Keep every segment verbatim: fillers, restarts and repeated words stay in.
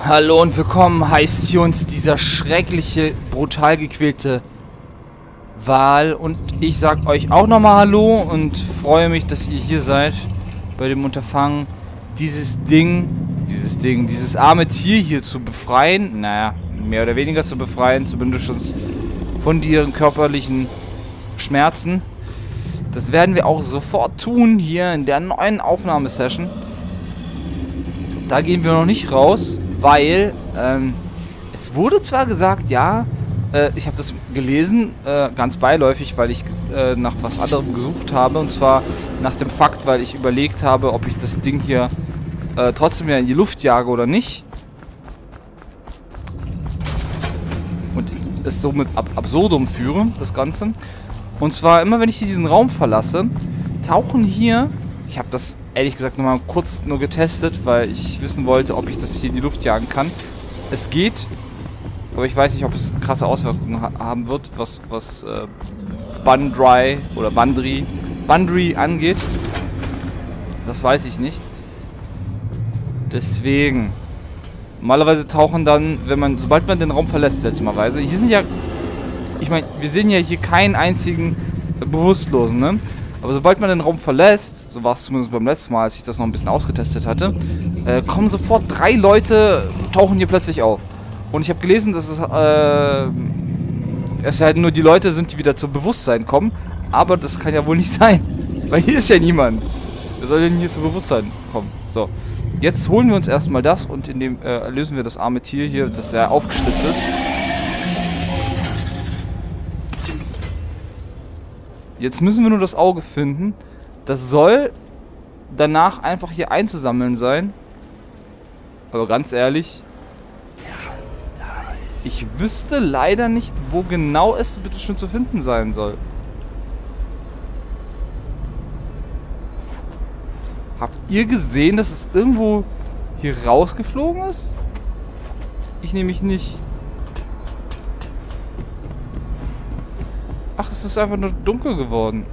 Hallo und willkommen, heißt hier uns dieser schreckliche, brutal gequälte Wal. Und ich sag euch auch nochmal Hallo und freue mich, dass ihr hier seid bei dem Unterfangen, dieses Ding, dieses Ding, dieses arme Tier hier zu befreien. Naja, mehr oder weniger zu befreien, zumindest von ihren körperlichen Schmerzen. Das werden wir auch sofort tun hier in der neuen Aufnahmesession. Da gehen wir noch nicht raus, weil ähm, es wurde zwar gesagt, ja, äh, ich habe das gelesen, äh, ganz beiläufig, weil ich äh, nach was anderem gesucht habe, und zwar nach dem Fakt, weil ich überlegt habe, ob ich das Ding hier äh, trotzdem ja in die Luft jage oder nicht. Und es somit ab absurdum führe, das Ganze. Und zwar immer, wenn ich diesen Raum verlasse, tauchen hier, ich habe das ehrlich gesagt nochmal kurz nur getestet, weil ich wissen wollte, ob ich das hier in die Luft jagen kann. Es geht, aber ich weiß nicht, ob es krasse Auswirkungen ha haben wird, was, was äh, Bundry oder Bundry, Bundry angeht. Das weiß ich nicht. Deswegen. Normalerweise tauchen dann, wenn man, sobald man den Raum verlässt, seltsamerweise. Hier sind ja, ich meine, wir sehen ja hier keinen einzigen äh, Bewusstlosen, ne? Aber sobald man den Raum verlässt, so war es zumindest beim letzten Mal, als ich das noch ein bisschen ausgetestet hatte, äh, kommen sofort drei Leute, tauchen hier plötzlich auf. Und ich habe gelesen, dass es, äh, es halt nur die Leute sind, die wieder zu Bewusstsein kommen. Aber das kann ja wohl nicht sein. Weil hier ist ja niemand. Wer soll denn hier zu Bewusstsein kommen? So. Jetzt holen wir uns erstmal das und in dem äh, erlösen wir das arme Tier hier, das sehr aufgeschlitzt ist. Jetzt müssen wir nur das Auge finden. Das soll danach einfach hier einzusammeln sein. Aber ganz ehrlich, ich wüsste leider nicht, wo genau es bitte schon zu finden sein soll. Habt ihr gesehen, dass es irgendwo hier rausgeflogen ist? Ich nämlich nicht. Ach, es ist einfach nur dunkel geworden.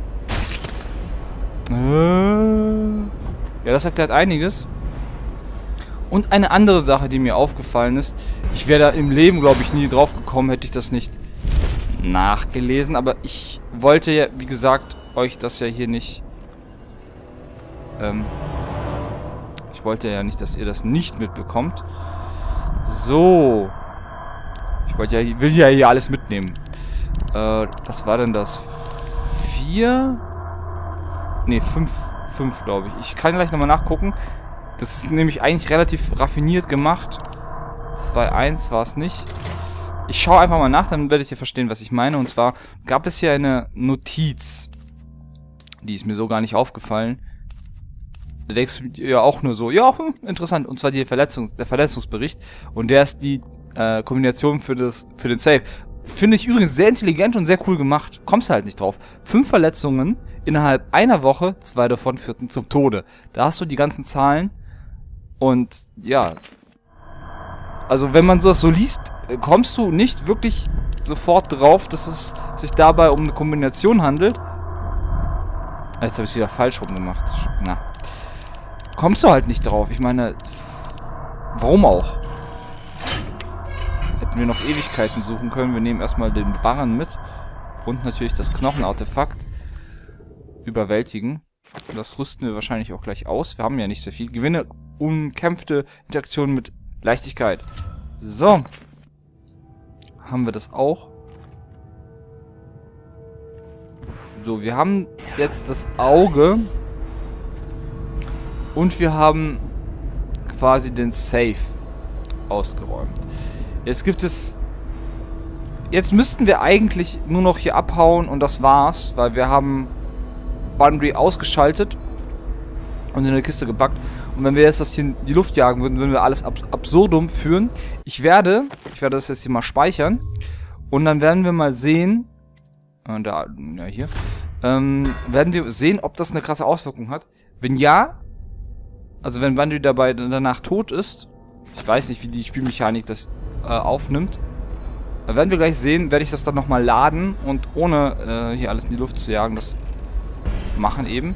Ja, das erklärt einiges. Und eine andere Sache, die mir aufgefallen ist. Ich wäre da im Leben, glaube ich, nie drauf gekommen, hätte ich das nicht nachgelesen. Aber ich wollte ja, wie gesagt, euch das ja hier nicht... Ähm, ich wollte ja nicht, dass ihr das nicht mitbekommt. So. Ich wollte ja, will ja hier alles mitnehmen. Äh, was war denn das? Vier? Ne, fünf, fünf glaube ich. Ich kann gleich nochmal nachgucken. Das ist nämlich eigentlich relativ raffiniert gemacht. zwei eins war es nicht. Ich schaue einfach mal nach, dann werdet ihr verstehen, was ich meine. Und zwar gab es hier eine Notiz. Die ist mir so gar nicht aufgefallen. Da denkst du ja auch nur so, ja, hm, interessant. Und zwar die Verletzungs der Verletzungsbericht. Und der ist die äh, Kombination für, das, für den Save. Finde ich übrigens sehr intelligent und sehr cool gemacht. Kommst halt nicht drauf. Fünf Verletzungen innerhalb einer Woche, zwei davon führten zum Tode. Da hast du die ganzen Zahlen. Und ja. Also wenn man das so liest, kommst du nicht wirklich sofort drauf, dass es sich dabei um eine Kombination handelt. Jetzt habe ich es wieder falsch rum gemacht. Na. Kommst du halt nicht drauf. Ich meine, warum auch? Hätten wir noch Ewigkeiten suchen können. Wir nehmen erstmal den Barren mit. Und natürlich das Knochenartefakt. Überwältigen. Das rüsten wir wahrscheinlich auch gleich aus. Wir haben ja nicht so viel. Gewinne umkämpfte Interaktionen mit Leichtigkeit. So. Haben wir das auch. So, wir haben jetzt das Auge. Und wir haben quasi den Safe ausgeräumt. Jetzt gibt es... Jetzt müssten wir eigentlich nur noch hier abhauen und das war's, weil wir haben Bundry ausgeschaltet und in eine Kiste gepackt. Und wenn wir jetzt das hier in die Luft jagen würden, würden wir alles ab absurdum führen. Ich werde, ich werde das jetzt hier mal speichern und dann werden wir mal sehen, äh, da, ja hier, ähm, werden wir sehen, ob das eine krasse Auswirkung hat. Wenn ja, also wenn Bundry dabei danach tot ist, ich weiß nicht, wie die Spielmechanik das äh, aufnimmt, dann werden wir gleich sehen, werde ich das dann nochmal laden und ohne äh, hier alles in die Luft zu jagen, das machen eben.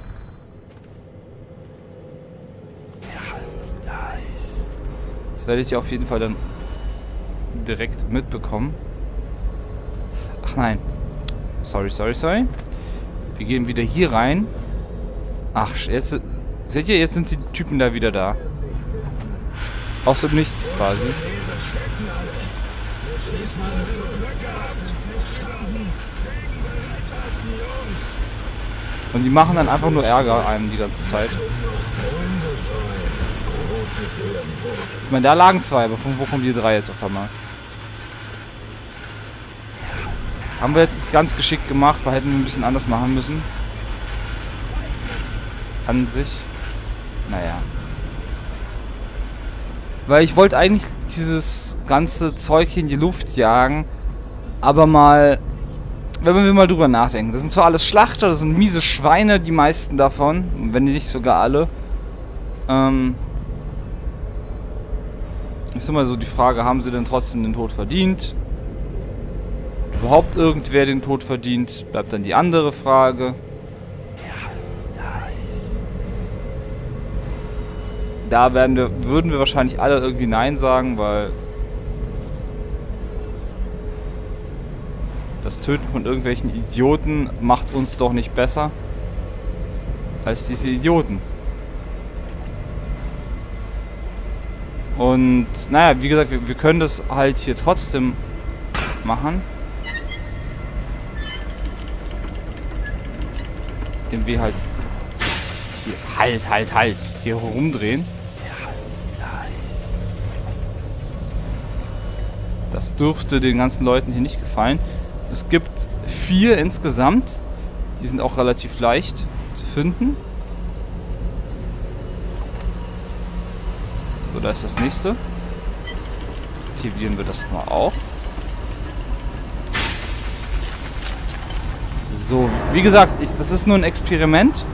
Das werde ich auf jeden Fall dann direkt mitbekommen. Ach nein. Sorry, sorry, sorry. Wir gehen wieder hier rein. Ach, jetzt... Seht ihr, jetzt sind die Typen da wieder da. Aus dem Nichts quasi. Und die machen dann einfach nur Ärger einem die ganze Zeit. Ich meine, da lagen zwei, aber von wo kommen die drei jetzt auf einmal? Haben wir jetzt ganz geschickt gemacht, weil hätten wir ein bisschen anders machen müssen. An sich. Naja. Weil ich wollte eigentlich dieses ganze Zeug hier in die Luft jagen, aber mal, wenn wir mal drüber nachdenken. Das sind zwar alles Schlachter, das sind miese Schweine, die meisten davon, wenn nicht sogar alle. Ähm, ist immer so die Frage, haben sie denn trotzdem den Tod verdient? Ob überhaupt irgendwer den Tod verdient, bleibt dann die andere Frage. Da werden wir, würden wir wahrscheinlich alle irgendwie Nein sagen, weil das Töten von irgendwelchen Idioten macht uns doch nicht besser als diese Idioten. Und naja, wie gesagt, wir, wir können das halt hier trotzdem machen. Indem wir halt hier, halt, halt, halt, hier rumdrehen. Das dürfte den ganzen Leuten hier nicht gefallen. Es gibt vier insgesamt. Die sind auch relativ leicht zu finden. So, da ist das nächste. Aktivieren wir das mal auch. So, wie gesagt, ich, das ist nur ein Experiment.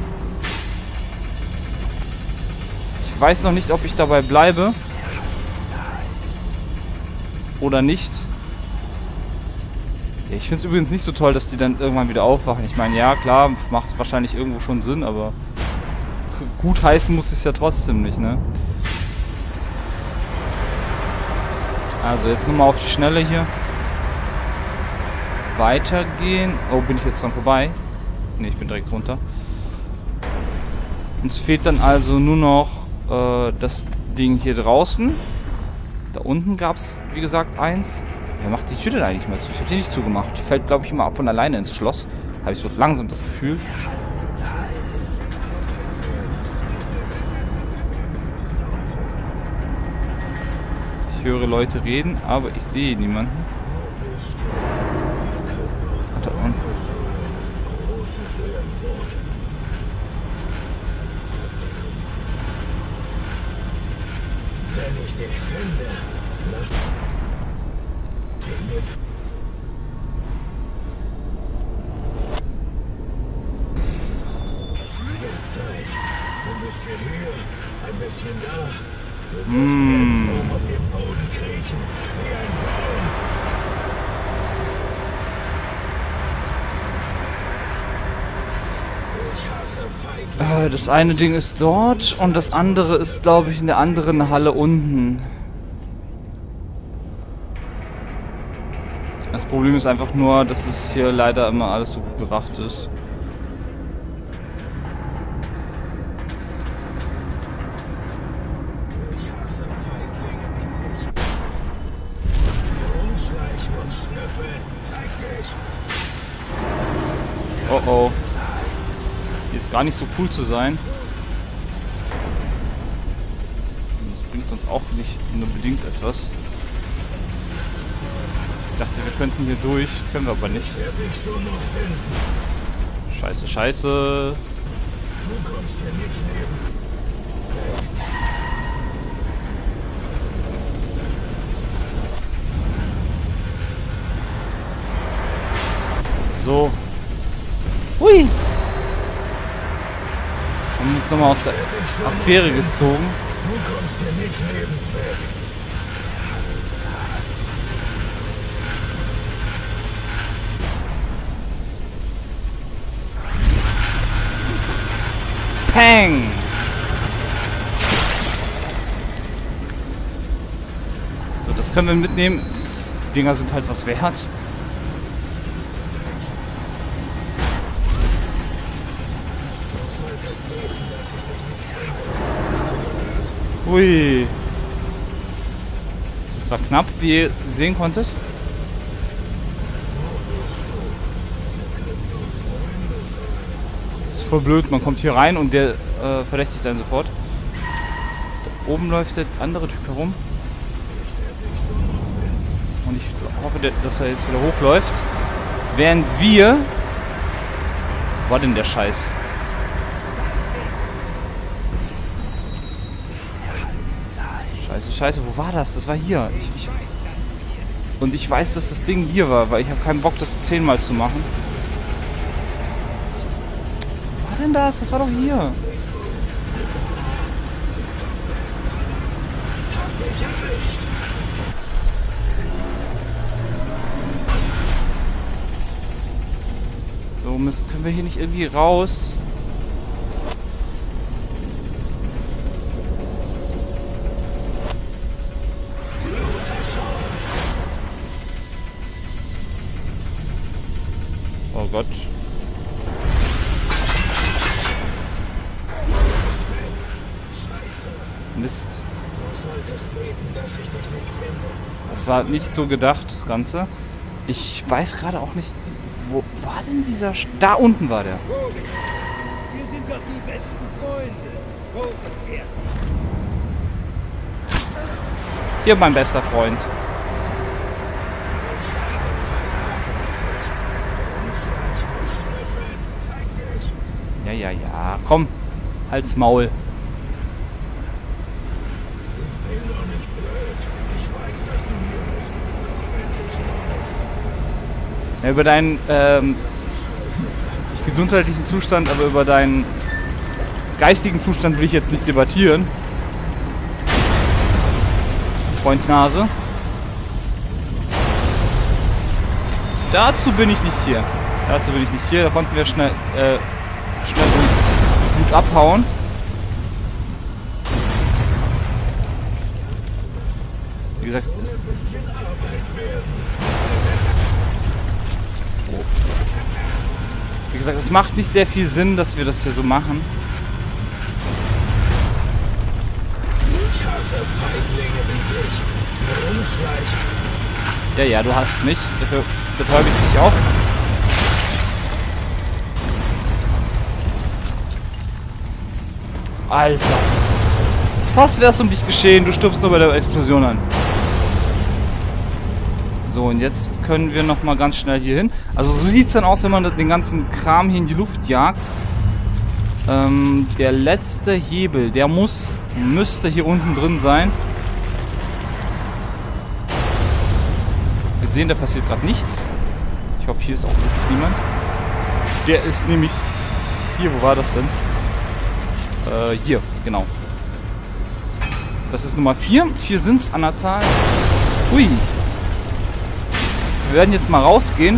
Ich weiß noch nicht, ob ich dabei bleibe. Oder nicht. Ja, ich finde es übrigens nicht so toll, dass die dann irgendwann wieder aufwachen. Ich meine, ja, klar, macht wahrscheinlich irgendwo schon Sinn, aber gut heißen muss es ja trotzdem nicht, ne? Also, jetzt nochmal auf die Schnelle hier. Weitergehen. Oh, bin ich jetzt dran vorbei? Ne, ich bin direkt runter. Uns fehlt dann also nur noch äh, das Ding hier draußen. Da unten gab es, wie gesagt, eins. Wer macht die Tür denn eigentlich mal zu? Ich habe die nicht zugemacht. Die fällt, glaube ich, immer von alleine ins Schloss. Habe ich so langsam das Gefühl. Ich höre Leute reden, aber ich sehe niemanden. Da unten. Wenn ich dich finde, lass dich mir. Wieder Zeit. Ein bisschen hier, ein bisschen da. Du wirst mm. wie ein Wurm auf dem Boden kriechen. Wie ein Wurm. Ich hasse Feiglinge. Äh, das eine Ding ist dort und das andere ist, glaube ich, in der anderen Halle unten. Das Problem ist einfach nur, dass es hier leider immer alles so gut bewacht ist. Oh oh. Hier ist gar nicht so cool zu sein. Das bringt uns auch nicht nur bedingt etwas. Ich dachte, wir könnten hier durch. Können wir aber nicht. Scheiße, scheiße. Du kommst hier nicht neben. So. Hui! Haben uns nochmal aus der Affäre gezogen. Du kommst hier nicht lebend weg. Peng! Das können wir mitnehmen. Die Dinger sind halt was wert. Ui. Das war knapp, wie ihr sehen konntet. Das ist voll blöd. Man kommt hier rein und der äh, verdächtigt einen sofort. Da oben läuft der andere Typ herum. Und ich hoffe, dass er jetzt wieder hochläuft. Während wir... Wo war denn der Scheiß? Scheiße, scheiße, wo war das? Das war hier. Ich, ich und ich weiß, dass das Ding hier war, weil ich habe keinen Bock, das zehnmal zu machen. Wo war denn das? Das war doch hier. So, müssen, können wir hier nicht irgendwie raus? Oh Gott. Mist. Das war nicht so gedacht, das Ganze. Ich weiß gerade auch nicht, wo war denn dieser... Sch da unten war der. Wir sind doch die besten Freunde. Wo ist er? Hier, mein bester Freund. Ja, ja, ja. Komm, halt's Maul. Ja, über deinen, ähm, nicht gesundheitlichen Zustand, aber über deinen geistigen Zustand will ich jetzt nicht debattieren. Freund Nase. Dazu bin ich nicht hier. Dazu bin ich nicht hier. Da konnten wir schnell, äh, schnell gut, gut abhauen. Wie gesagt, es... Wie gesagt, es macht nicht sehr viel Sinn, dass wir das hier so machen. Ich hasse Feiglinge wie dich. Rumschleichen. Ja, ja, du hast mich. Dafür betäube ich dich auch. Alter. Fast wär's um dich geschehen. Du stirbst nur bei der Explosion an. So, und jetzt können wir nochmal ganz schnell hier hin. Also so sieht es dann aus, wenn man den ganzen Kram hier in die Luft jagt. Ähm, der letzte Hebel, der muss, müsste hier unten drin sein. Wir sehen, da passiert gerade nichts. Ich hoffe, hier ist auch wirklich niemand. Der ist nämlich... Hier, wo war das denn? Äh, hier, genau. Das ist Nummer vier. Vier sind es an der Zahl. Ui. Wir werden jetzt mal rausgehen.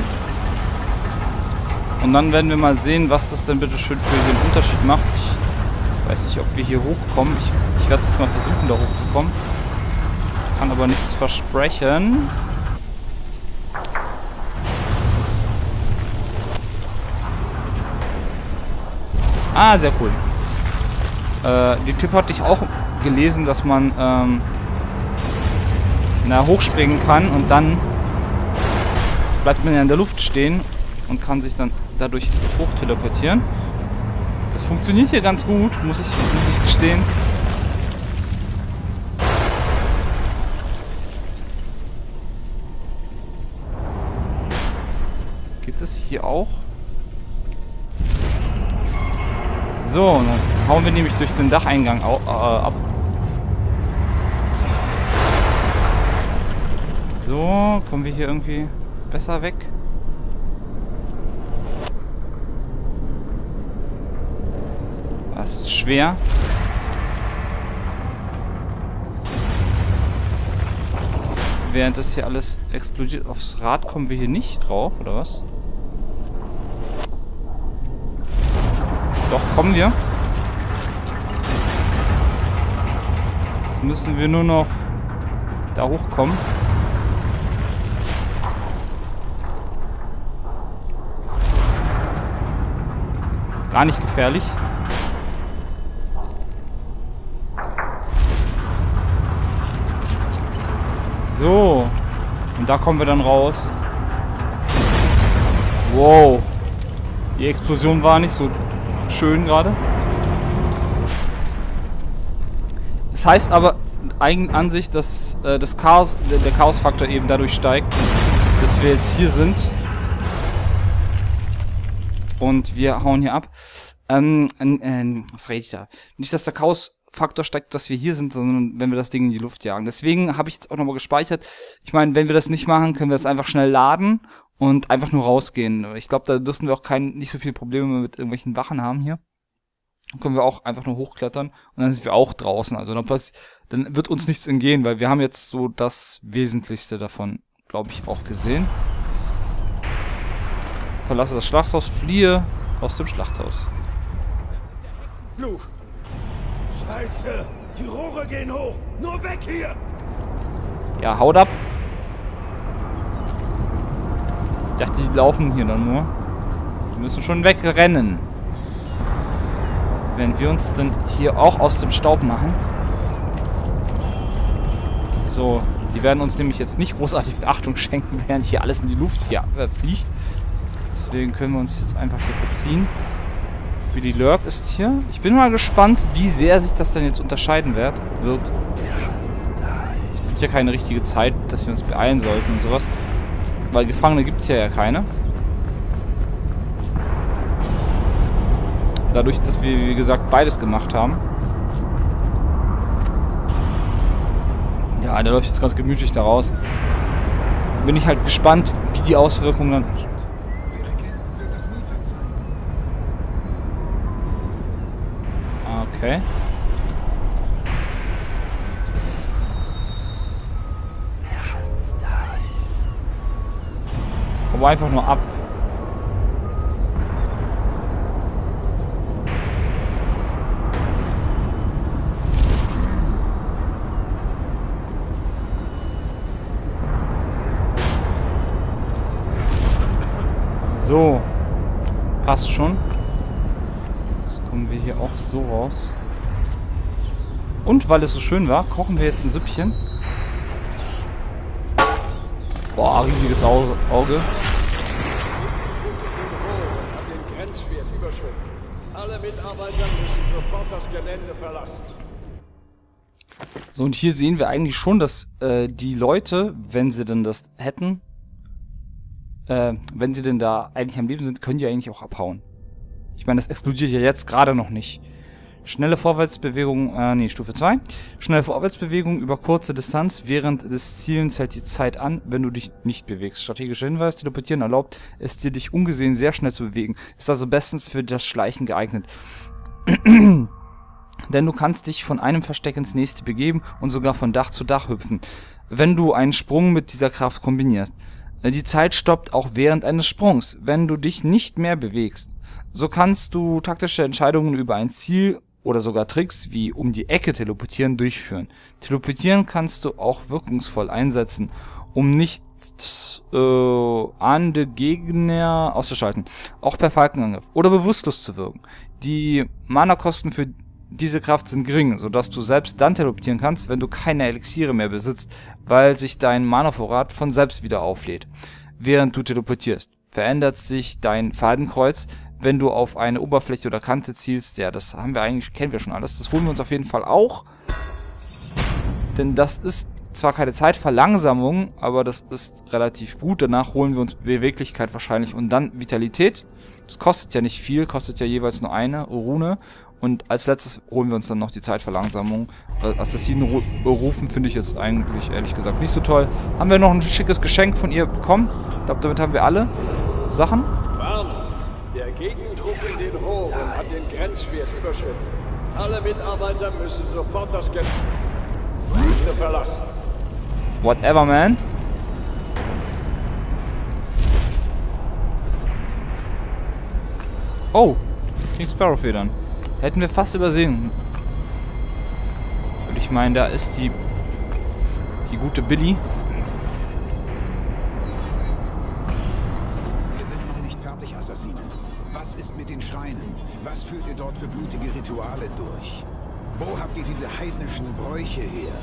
Und dann werden wir mal sehen, was das denn bitte schön für den Unterschied macht. Ich weiß nicht, ob wir hier hochkommen. Ich, ich werde jetzt mal versuchen, da hochzukommen. Kann aber nichts versprechen. Ah, sehr cool. Äh, den Tipp hatte ich auch gelesen, dass man ähm, na, hochspringen kann und dann bleibt man ja in der Luft stehen und kann sich dann dadurch hoch teleportieren. Das funktioniert hier ganz gut, muss ich, muss ich gestehen. Geht es hier auch? So, dann hauen wir nämlich durch den Dacheingang au äh, ab. So, kommen wir hier irgendwie besser weg? Das ist schwer. Während das hier alles explodiert, aufs Rad kommen wir hier nicht drauf, oder was? Doch, kommen wir. Jetzt müssen wir nur noch da hochkommen. Gar nicht gefährlich. So. Und da kommen wir dann raus. Wow. Die Explosion war nicht so schön gerade. Es heißt aber eigen an sich, dass äh, das Chaos, der, der Chaosfaktor eben dadurch steigt, dass wir jetzt hier sind. Und wir hauen hier ab. Ähm, äh, was rede ich da? Nicht, dass der Chaosfaktor steigt, dass wir hier sind, sondern wenn wir das Ding in die Luft jagen. Deswegen habe ich jetzt auch nochmal gespeichert. Ich meine, wenn wir das nicht machen, können wir das einfach schnell laden und einfach nur rausgehen. Ich glaube, da dürften wir auch kein, nicht so viele Probleme mit irgendwelchen Wachen haben hier. Dann können wir auch einfach nur hochklettern und dann sind wir auch draußen. Also dann, dann wird uns nichts entgehen, weil wir haben jetzt so das Wesentlichste davon, glaube ich, auch gesehen. Verlasse das Schlachthaus, fliehe aus dem Schlachthaus. Luke! Scheiße! Die Rohre gehen hoch! Nur weg hier! Ja, haut ab! Ich dachte, die laufen hier dann nur. Die müssen schon wegrennen. Wenn wir uns dann hier auch aus dem Staub machen. So, die werden uns nämlich jetzt nicht großartig Beachtung schenken, während hier alles in die Luft ja, äh, fliegt. Deswegen können wir uns jetzt einfach hier verziehen. Billy Lurk ist hier. Ich bin mal gespannt, wie sehr sich das dann jetzt unterscheiden wird. Es gibt ja keine richtige Zeit, dass wir uns beeilen sollten und sowas. Weil Gefangene gibt es ja ja keine. Dadurch, dass wir, wie gesagt, beides gemacht haben. Ja, der läuft jetzt ganz gemütlich da raus. Bin ich halt gespannt, wie die Auswirkungen dann... Okay. Aber einfach nur ab. So. Passt schon. Jetzt kommen wir hier auch so raus. Und weil es so schön war, kochen wir jetzt ein Süppchen. Boah, riesiges Auge. Alle Mitarbeiter müssen sofort das Gelände verlassen. So, und hier sehen wir eigentlich schon, dass äh, die Leute, wenn sie denn das hätten, äh, wenn sie denn da eigentlich am Leben sind, können die eigentlich auch abhauen. Ich meine, das explodiert ja jetzt gerade noch nicht. Schnelle Vorwärtsbewegung, äh, nee, Stufe zwei. Schnelle Vorwärtsbewegung über kurze Distanz. Während des Zielens hält die Zeit an, wenn du dich nicht bewegst. Strategischer Hinweis, teleportieren erlaubt es dir, dich ungesehen sehr schnell zu bewegen. Ist also bestens für das Schleichen geeignet. Denn du kannst dich von einem Versteck ins nächste begeben und sogar von Dach zu Dach hüpfen, wenn du einen Sprung mit dieser Kraft kombinierst. Die Zeit stoppt auch während eines Sprungs, wenn du dich nicht mehr bewegst. So kannst du taktische Entscheidungen über ein Ziel oder sogar Tricks wie um die Ecke teleportieren durchführen. Teleportieren kannst du auch wirkungsvoll einsetzen, um nicht äh, ahnende Gegner auszuschalten, auch per Falkenangriff oder bewusstlos zu wirken. Die Mana-Kosten für diese Kraft sind gering, sodass du selbst dann teleportieren kannst, wenn du keine Elixiere mehr besitzt, weil sich dein Mana-Vorrat von selbst wieder auflädt. Während du teleportierst, verändert sich dein Fadenkreuz, wenn du auf eine Oberfläche oder Kante zielst. Ja, das haben wir eigentlich, kennen wir schon alles. Das holen wir uns auf jeden Fall auch. Denn das ist zwar keine Zeitverlangsamung, aber das ist relativ gut. Danach holen wir uns Beweglichkeit wahrscheinlich und dann Vitalität. Das kostet ja nicht viel, kostet ja jeweils nur eine Rune. Und als letztes holen wir uns dann noch die Zeitverlangsamung. Assassinen berufen finde ich jetzt eigentlich, ehrlich gesagt, nicht so toll. Haben wir noch ein schickes Geschenk von ihr bekommen? Ich glaube, damit haben wir alle Sachen. Warnung! Der Gegentrupp in den Rohren hat den Grenzwert überschritten. Alle Mitarbeiter müssen sofort das Gelände verlassen. Whatever, man. Oh, King Sparrow Federn. Hätten wir fast übersehen. Und ich meine, da ist die Die gute Billy. Wir sind noch nicht fertig, Assassinen. Was ist mit den Schreinen? Was führt ihr dort für blutige Rituale durch? Wo habt ihr diese heidnischen Bräuche her?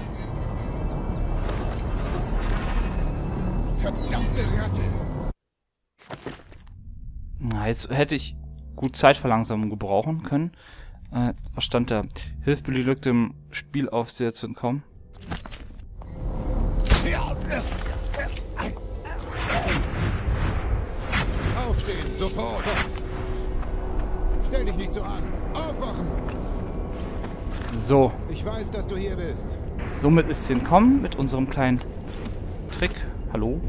Verdammte Ratte! Na, jetzt hätte ich gut Zeitverlangsamung gebrauchen können. Äh, was stand da? Hilf Billy Luke dem Spielaufseher zu entkommen. Aufstehen, sofort! Stell dich nicht so an! Aufwachen! So, Ich weiß, dass du hier bist. somit ist sie entkommen mit unserem kleinen Trick. Hallo?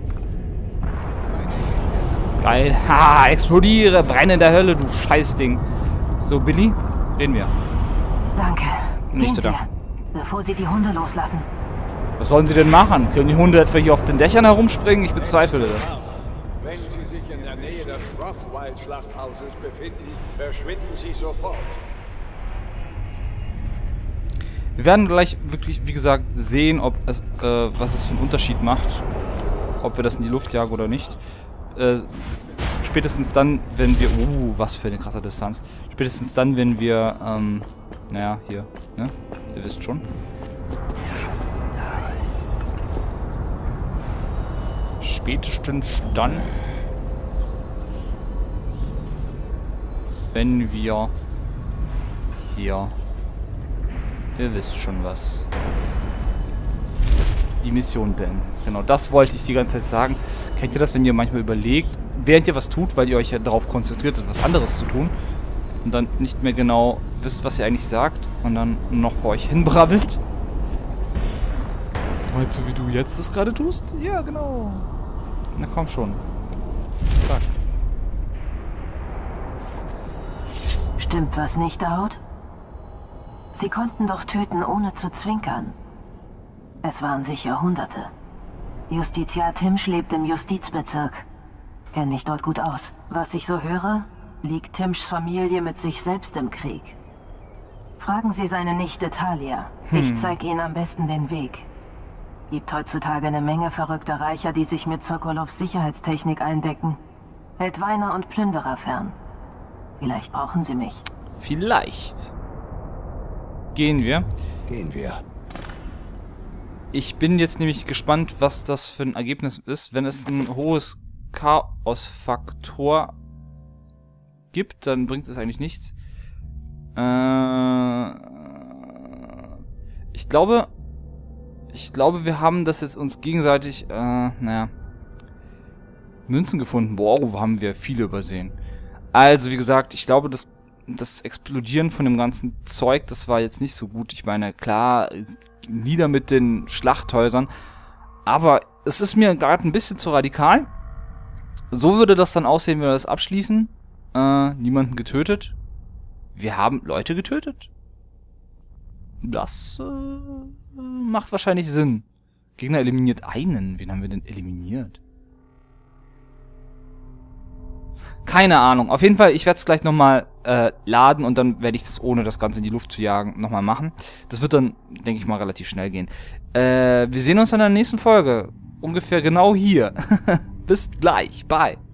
Geil. Ha, explodiere, brenne in der Hölle, du Scheißding. So, Billy, reden wir. Danke. Nicht Gehen da. wir, bevor sie die Hunde loslassen. Was sollen sie denn machen? Können die Hunde etwa hier auf den Dächern herumspringen? Ich bezweifle das. Wenn Sie sich in der Nähe des Rothwild-Schlachthauses befinden, verschwinden Sie sofort. Wir werden gleich wirklich, wie gesagt, sehen, ob es, äh, was es für einen Unterschied macht. Ob wir das in die Luft jagen oder nicht. Äh, spätestens dann, wenn wir... Uh, was für eine krasse Distanz. Spätestens dann, wenn wir, ähm... Naja, hier, ne? Ihr wisst schon. Spätestens dann, wenn wir hier... Ihr wisst schon was. Die Mission beenden. Genau, das wollte ich die ganze Zeit sagen. Kennt ihr das, wenn ihr manchmal überlegt, während ihr was tut, weil ihr euch ja darauf konzentriert, etwas anderes zu tun und dann nicht mehr genau wisst, was ihr eigentlich sagt und dann noch vor euch hinbrabbelt? Meinst du, wie du jetzt das gerade tust? Ja, genau. Na komm schon. Zack. Stimmt was nicht, Daud? Sie konnten doch töten, ohne zu zwinkern. Es waren sicher Hunderte. Justiziar Timsch lebt im Justizbezirk. Kenn mich dort gut aus. Was ich so höre, liegt Timschs Familie mit sich selbst im Krieg. Fragen Sie seine Nichte Talia. Hm. Ich zeig Ihnen am besten den Weg. Gibt heutzutage eine Menge verrückter Reicher, die sich mit Sokolows Sicherheitstechnik eindecken. Hält Weiner und Plünderer fern. Vielleicht brauchen Sie mich. Vielleicht. Gehen wir. Gehen wir. Ich bin jetzt nämlich gespannt, was das für ein Ergebnis ist. Wenn es ein hohes Chaos-Faktor gibt, dann bringt es eigentlich nichts. Äh, ich glaube, ich glaube, wir haben das jetzt uns gegenseitig, äh, naja, Münzen gefunden. Boah, wo haben wir viele übersehen. Also, wie gesagt, ich glaube, das, das Explodieren von dem ganzen Zeug, das war jetzt nicht so gut. Ich meine, klar, nieder mit den Schlachthäusern. Aber es ist mir gerade ein bisschen zu radikal. So würde das dann aussehen, wenn wir das abschließen. Äh, niemanden getötet. Wir haben Leute getötet. Das äh, macht wahrscheinlich Sinn. Gegner eliminiert einen. Wen haben wir denn eliminiert? Keine Ahnung. Auf jeden Fall, ich werde es gleich nochmal äh, laden und dann werde ich das, ohne das Ganze in die Luft zu jagen, nochmal machen. Das wird dann, denke ich mal, relativ schnell gehen. Äh, wir sehen uns in der nächsten Folge. Ungefähr genau hier. Bis gleich. Bye.